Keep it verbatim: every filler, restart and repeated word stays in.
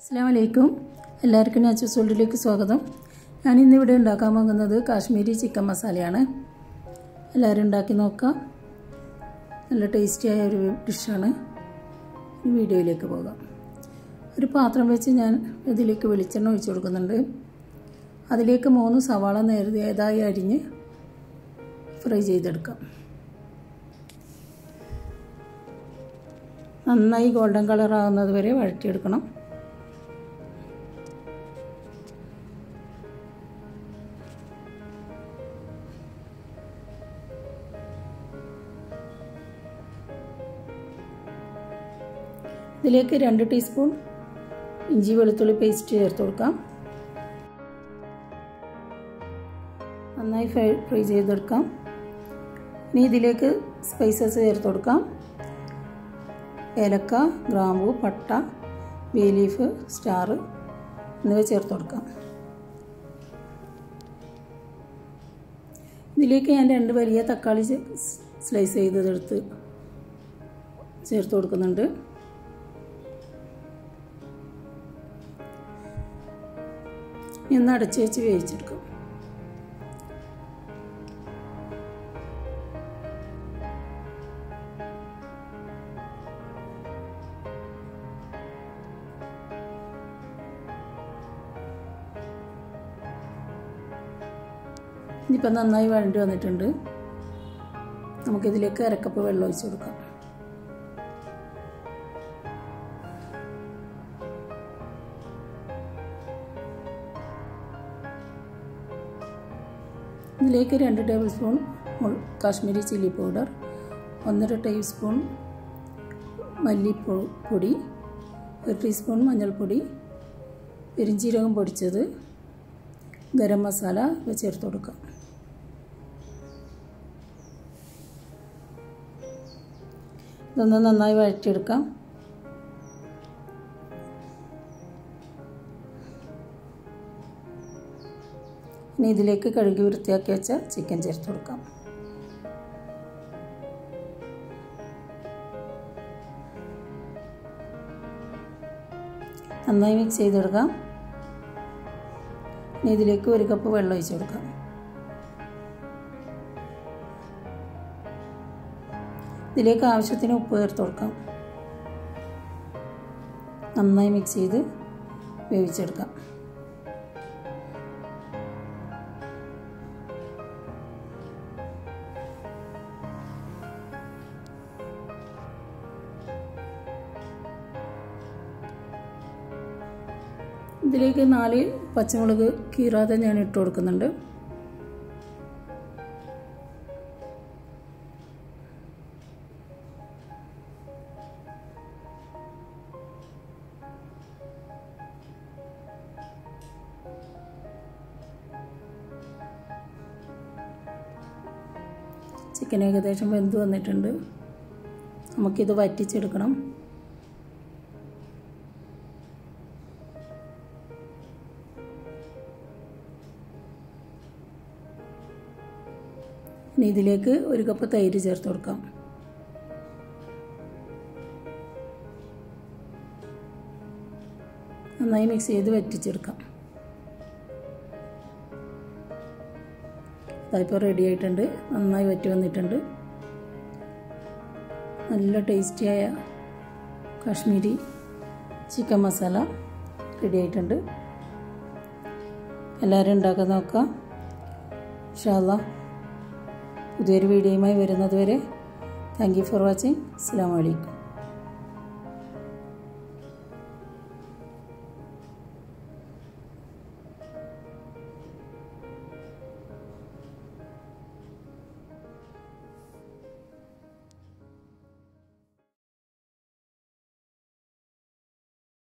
അസ്സലാമലൈക്കും. എല്ലാവർക്കും നാച്ചോസ് വേൾഡിലേക്ക് സ്വാഗതം. ഞാൻ ഇന്നിവിടെ ഉണ്ടാക്കാൻ പോകുന്നത് കാശ്മീരി ചിക്കൻ മസാലയാണ്. എല്ലാവരും ഉണ്ടാക്കി നോക്കാം. നല്ല ടേസ്റ്റിയായ ഒരു ഡിഷാണ്. വീഡിയോയിലേക്ക് പോകാം. ഒരു പാത്രം വെച്ച് ഞാൻ ഇതിലേക്ക് വെളിച്ചെണ്ണ ഒഴിച്ചു കൊടുക്കുന്നുണ്ട്. അതിലേക്ക് മൂന്ന് സവാള നേരിയതായി അരിഞ്ഞ് ഫ്രൈ ചെയ്തെടുക്കാം. നന്നായി ഗോൾഡൻ കളർ ആകുന്നത് വരെ വഴറ്റിയെടുക്കണം. ഇതിലേക്ക് രണ്ട് ടീസ്പൂൺ ഇഞ്ചി വെളുത്തുള്ളി പേസ്റ്റ് ചേർത്ത് കൊടുക്കാം. നന്നായി ഫ്രൈ ഫ്രൈ ചെയ്തെടുക്കാം. ഇനി ഇതിലേക്ക് സ്പൈസസ് ചേർത്ത് കൊടുക്കാം. ഏലക്ക, ഗ്രാമ്പൂ, പട്ട, ബേ ലീഫ്, സ്റ്റാർ എന്നിവ ചേർത്ത് കൊടുക്കാം. ഇതിലേക്ക് ഞാൻ രണ്ട് വലിയ തക്കാളി സ്ലൈസ് ചെയ്തതെടുത്ത് ചേർത്ത് കൊടുക്കുന്നുണ്ട്. ഒന്ന് അടച്ച് വെച്ച് വേവിച്ചെടുക്കും. ഇനിയിപ്പം നന്നായി വഴണ്ടി വന്നിട്ടുണ്ട്. നമുക്കിതിലേക്ക് അരക്കപ്പ് വെള്ളം ഒഴിച്ച് കൊടുക്കാം. ഇതിലേക്ക് രണ്ട് tablespoon Kashmiri chilli powder, ഒന്നര ടേബിൾ സ്പൂൺ മല്ലിപ്പൊടി, ഒരു ടീസ്പൂൺ മഞ്ഞൾപ്പൊടി, പെരിഞ്ചീരകം പൊടിച്ചത്, ഗരം മസാല ഇവ ചേർത്ത് കൊടുക്കാം. ഇതൊന്ന് നന്നായി വഴറ്റിയെടുക്കാം. ഇനി ഇതിലേക്ക് കഴുകി വൃത്തിയാക്കി വെച്ച ചിക്കൻ ചേർത്ത് കൊടുക്കാം. നന്നായി മിക്സ് ചെയ്തെടുക്കാം. ഇനി ഇതിലേക്ക് ഒരു കപ്പ് വെള്ളം ഒഴിച്ച് കൊടുക്കാം. ഇതിലേക്ക് ആവശ്യത്തിന് ഉപ്പ് ചേർത്ത് കൊടുക്കാം. നന്നായി മിക്സ് ചെയ്ത് വേവിച്ചെടുക്കാം. ഇതിലേക്ക് നാല് പച്ചമുളക് കീറാതെ ഞാൻ ഇട്ട് കൊടുക്കുന്നുണ്ട്. ചിക്കൻ ഏകദേശം വെന്ത് വന്നിട്ടുണ്ട്. നമുക്കിത് വറ്റിച്ചെടുക്കണം. ഇനി ഇതിലേക്ക് ഒരു കപ്പ് തൈര് ചേർത്ത് കൊടുക്കാം. നന്നായി മിക്സ് ചെയ്ത് വറ്റിച്ചെടുക്കാം. ഇതായിപ്പോൾ റെഡി ആയിട്ടുണ്ട്. നന്നായി വറ്റി വന്നിട്ടുണ്ട്. നല്ല ടേസ്റ്റിയായ കാശ്മീരി ചിക്കൻ മസാല റെഡി ആയിട്ടുണ്ട്. എല്ലാവരും ഉണ്ടാക്കാൻ നോക്കാം. ഇൻഷാ അല്ലാഹ് പുതിയൊരു വീഡിയോയുമായി വരുന്നത് വരെ താങ്ക് യു ഫോർ വാച്ചിങ്. അസ്സലാമു അലൈക്കും.